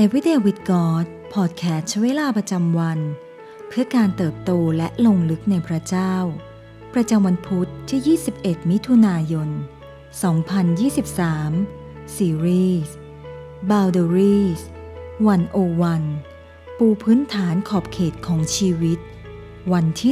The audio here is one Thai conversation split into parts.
Everyday with God พอดแคสต์ใช้เวลาประจำวันเพื่อการเติบโตและลงลึกในพระเจ้าประจำวันพุธที่ 21 มิถุนายน 2023 ซีรีส์ Boundaries 101 ปูพื้นฐานขอบเขตของชีวิตวันที่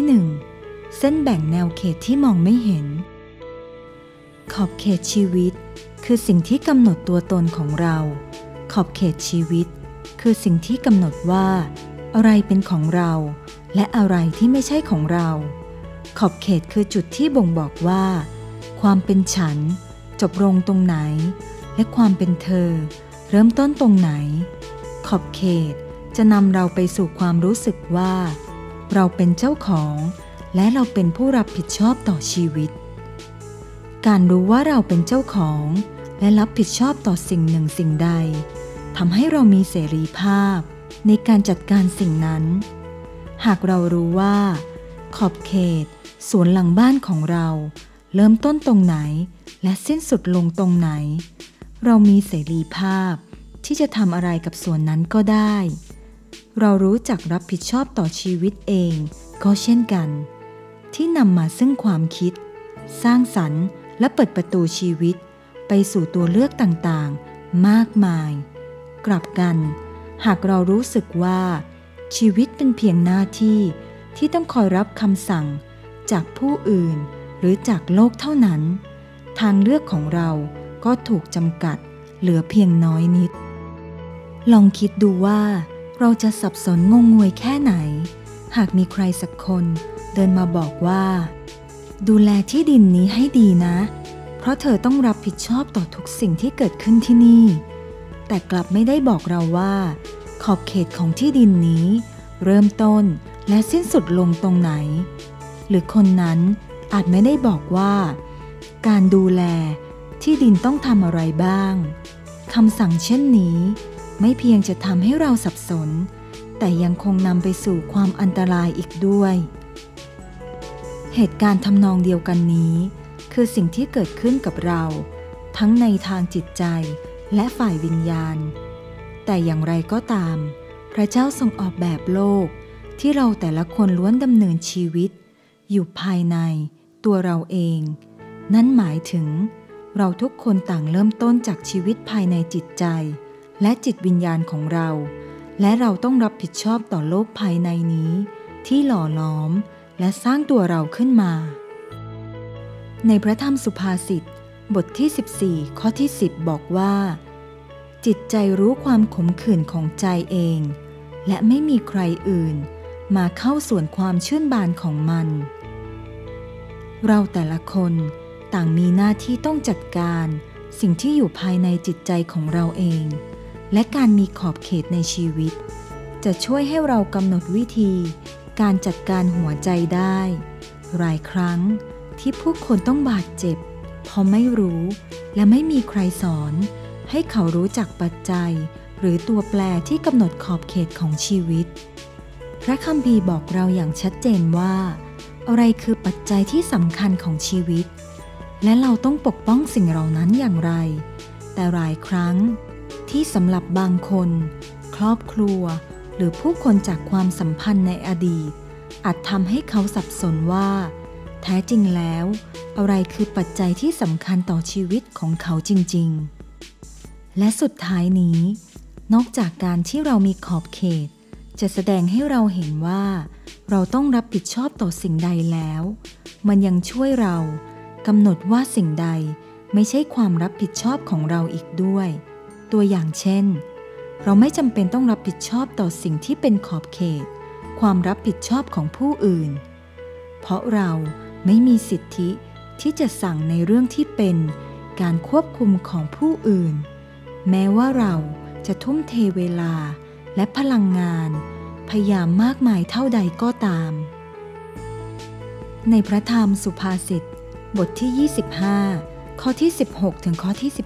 1 เส้นแบ่งแนวเขตที่มองไม่เห็นขอบเขตชีวิตคือสิ่งที่กำหนดตัวตนของเราขอบเขตชีวิตคือสิ่งที่กำหนดว่าอะไรเป็นของเราและอะไรที่ไม่ใช่ของเราขอบเขตคือจุดที่บ่งบอกว่าความเป็นฉันจบลงตรงไหนและความเป็นเธอเริ่มต้นตรงไหนขอบเขตจะนำเราไปสู่ความรู้สึกว่าเราเป็นเจ้าของและเราเป็นผู้รับผิดชอบต่อชีวิตการรู้ว่าเราเป็นเจ้าของและรับผิดชอบต่อสิ่งหนึ่งสิ่งใดทำให้เรามีเสรีภาพในการจัดการสิ่งนั้นหากเรารู้ว่าขอบเขตสวนหลังบ้านของเราเริ่มต้นตรงไหนและสิ้นสุดลงตรงไหนเรามีเสรีภาพที่จะทำอะไรกับส่วนนั้นก็ได้เรารู้จักรับผิดชอบต่อชีวิตเองก็เช่นกันที่นำมาซึ่งความคิดสร้างสรรค์และเปิดประตูชีวิตไปสู่ตัวเลือกต่างๆมากมายกลับกันหากเรารู้สึกว่าชีวิตเป็นเพียงหน้าที่ต้องคอยรับคำสั่งจากผู้อื่นหรือจากโลกเท่านั้นทางเลือกของเราก็ถูกจำกัดเหลือเพียงน้อยนิดลองคิดดูว่าเราจะสับสนงงงวยแค่ไหนหากมีใครสักคนเดินมาบอกว่าดูแลที่ดินนี้ให้ดีนะเพราะเธอต้องรับผิดชอบต่อทุกสิ่งที่เกิดขึ้นที่นี่แต่กลับไม่ได้บอกเราว่าขอบเขตของที่ดินนี้เริ่มต้นและสิ้นสุดลงตรงไหนหรือคนนั้นอาจไม่ได้บอกว่าการดูแลที่ดินต้องทำอะไรบ้างคำสั่งเช่นนี้ไม่เพียงจะทำให้เราสับสนแต่ยังคงนำไปสู่ความอันตรายอีกด้วยเหตุการณ์ทำนองเดียวกันนี้คือสิ่งที่เกิดขึ้นกับเราทั้งในทางจิตใจและฝ่ายวิญญาณแต่อย่างไรก็ตามพระเจ้าทรงออกแบบโลกที่เราแต่ละคนล้วนดำเนินชีวิตอยู่ภายในตัวเราเองนั่นหมายถึงเราทุกคนต่างเริ่มต้นจากชีวิตภายในจิตใจและจิตวิญญาณของเราและเราต้องรับผิดชอบต่อโลกภายในนี้ที่หล่อล้อมและสร้างตัวเราขึ้นมาในพระธรรมสุภาษิตบทที่14ข้อที่10บอกว่าจิตใจรู้ความขมขื่นของใจเองและไม่มีใครอื่นมาเข้าส่วนความชื่นบานของมันเราแต่ละคนต่างมีหน้าที่ต้องจัดการสิ่งที่อยู่ภายในจิตใจของเราเองและการมีขอบเขตในชีวิตจะช่วยให้เรากำหนดวิธีการจัดการหัวใจได้หลายครั้งที่ผู้คนต้องบาดเจ็บเพราะไม่รู้และไม่มีใครสอนให้เขารู้จักปัจจัยหรือตัวแปรที่กำหนดขอบเขตของชีวิตพระคัมภีร์บอกเราอย่างชัดเจนว่าอะไรคือปัจจัยที่สำคัญของชีวิตและเราต้องปกป้องสิ่งเหล่านั้นอย่างไรแต่หลายครั้งที่สำหรับบางคนครอบครัวหรือผู้คนจากความสัมพันธ์ในอดีตอาจทำให้เขาสับสนว่าแท้จริงแล้วอะไรคือปัจจัยที่สำคัญต่อชีวิตของเขาจริงๆและสุดท้ายนี้นอกจากการที่เรามีขอบเขตจะแสดงให้เราเห็นว่าเราต้องรับผิดชอบต่อสิ่งใดแล้วมันยังช่วยเรากำหนดว่าสิ่งใดไม่ใช่ความรับผิดชอบของเราอีกด้วยตัวอย่างเช่นเราไม่จำเป็นต้องรับผิดชอบต่อสิ่งที่เป็นขอบเขตความรับผิดชอบของผู้อื่นเพราะเราไม่มีสิทธิที่จะสั่งในเรื่องที่เป็นการควบคุมของผู้อื่นแม้ว่าเราจะทุ่มเทเวลาและพลังงานพยายามมากมายเท่าใดก็ตามในพระธรรมสุภาษิตบทที่25ข้อที่16ถึงข้อที่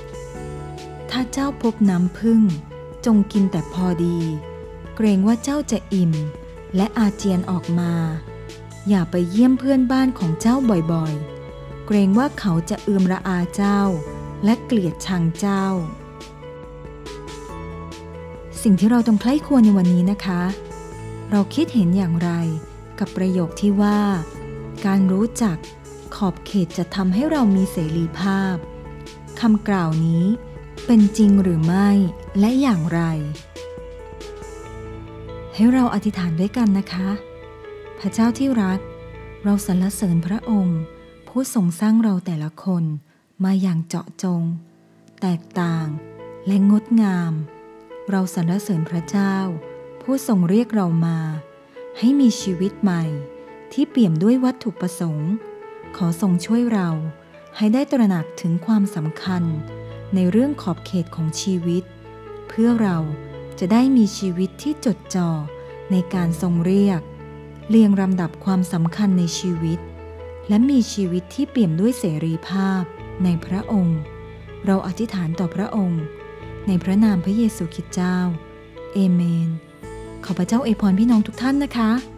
17ถ้าเจ้าพบน้ำผึ้งจงกินแต่พอดีเกรงว่าเจ้าจะอิ่มและอาเจียนออกมาอย่าไปเยี่ยมเพื่อนบ้านของเจ้าบ่อยๆเกรงว่าเขาจะเอือมระอาเจ้าและเกลียดชังเจ้าสิ่งที่เราต้องใคร่ครวญในวันนี้นะคะ เราคิดเห็นอย่างไรกับประโยคที่ว่าการรู้จักขอบเขตจะทำให้เรามีเสรีภาพคำกล่าวนี้เป็นจริงหรือไม่และอย่างไรให้เราอธิษฐานด้วยกันนะคะพระเจ้าที่รักเราสรรเสริญพระองค์ผู้ทรงสร้างเราแต่ละคนมาอย่างเจาะจงแตกต่างและงดงามเราสรรเสริญพระเจ้าผู้ทรงเรียกเรามาให้มีชีวิตใหม่ที่เปี่ยมด้วยวัตถุประสงค์ขอทรงช่วยเราให้ได้ตระหนักถึงความสำคัญในเรื่องขอบเขตของชีวิตเพื่อเราจะได้มีชีวิตที่จดจ่อในการทรงเรียกเรียงลำดับความสำคัญในชีวิตและมีชีวิตที่เปี่ยมด้วยเสรีภาพในพระองค์เราอธิษฐานต่อพระองค์ในพระนามพระเยซูคริสต์เจ้าเอเมนขอพระเจ้าอวยพรพี่น้องทุกท่านนะคะ